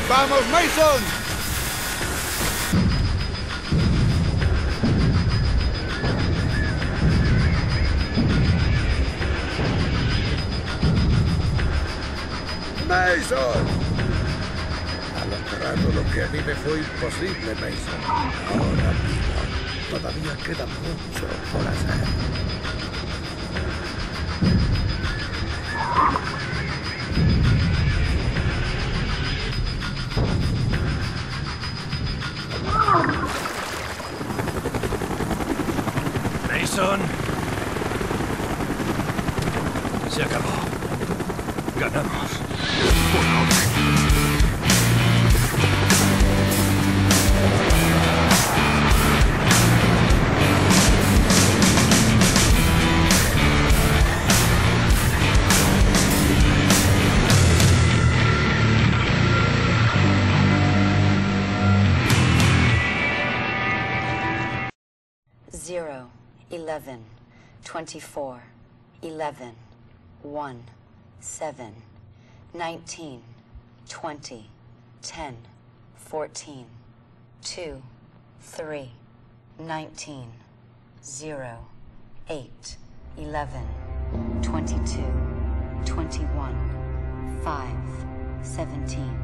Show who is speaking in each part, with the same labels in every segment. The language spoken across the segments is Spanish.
Speaker 1: ¡Vamos, Mason!
Speaker 2: ¡Mason! Ha logrado lo que a mí me fue imposible, Mason. Ahora mismo, todavía queda mucho por hacer.
Speaker 3: Mason. Se acabó. Ganamos.
Speaker 4: Zero, 11, 24, 11, 1, 7, 19, 20, 10, 14, 2, 3, 19, 0, 8, 11, 22, 21, 5, 17,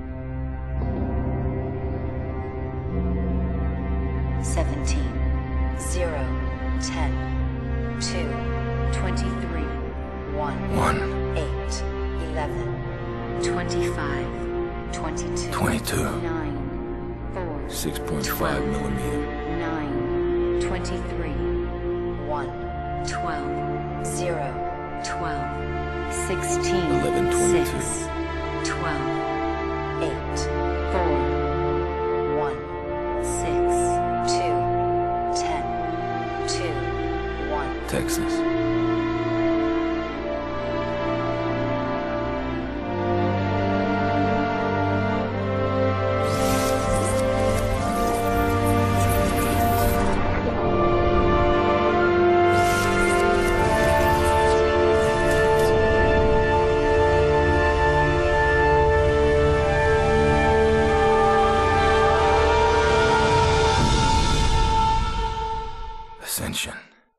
Speaker 4: 17, 0, 10, 2, 23, 1, 8, 11, 25, 22, 9, 4,
Speaker 3: 6.5 millimeter.
Speaker 4: 9, 23, 1, 12, 0, 12, 16,
Speaker 3: 11, 22.
Speaker 4: 6, 12, 8, 4, 1, 6, 2, 10, 2, 1.
Speaker 3: Texas. Ascension.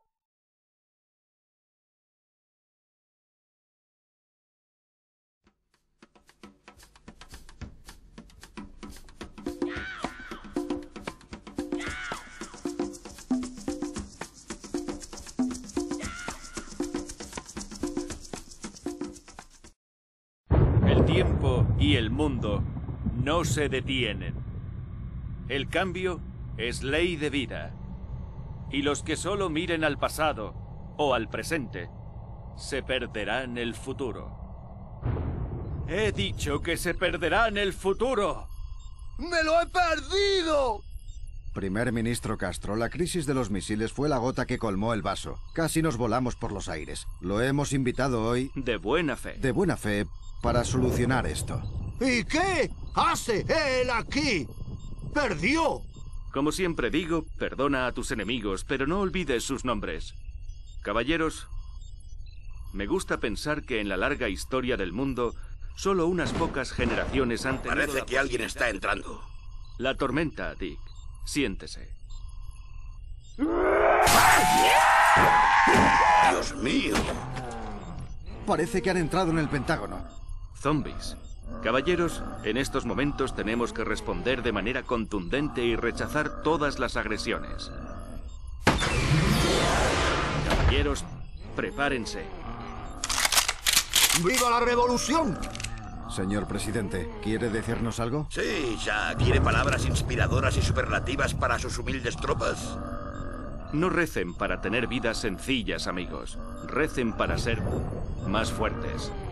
Speaker 5: El tiempo y el mundo no se detienen. El cambio es ley de vida. Y los que solo miren al pasado o al presente, se perderán el futuro. He dicho que se perderán el futuro.
Speaker 2: ¡Me lo he perdido!
Speaker 1: Primer ministro Castro, la crisis de los misiles fue la gota que colmó el vaso. Casi nos volamos por los aires. Lo hemos invitado hoy,
Speaker 5: De buena fe.
Speaker 1: de buena fe, para solucionar esto.
Speaker 2: ¿Y qué hace él aquí? ¡Perdió!
Speaker 5: Como siempre digo, perdona a tus enemigos, pero no olvides sus nombres. Caballeros, me gusta pensar que en la larga historia del mundo, solo unas pocas generaciones han tenido...
Speaker 6: Parece que alguien está entrando.
Speaker 5: La tormenta, Dick. Siéntese.
Speaker 6: ¡Dios mío!
Speaker 1: Parece que han entrado en el Pentágono.
Speaker 5: Zombies. Caballeros, en estos momentos tenemos que responder de manera contundente y rechazar todas las agresiones. Caballeros, prepárense.
Speaker 2: ¡Viva la revolución!
Speaker 1: Señor presidente, ¿quiere decirnos algo?
Speaker 6: Sí, ya quiere palabras inspiradoras y superlativas para sus humildes tropas.
Speaker 5: No recen para tener vidas sencillas, amigos. Recen para ser más fuertes.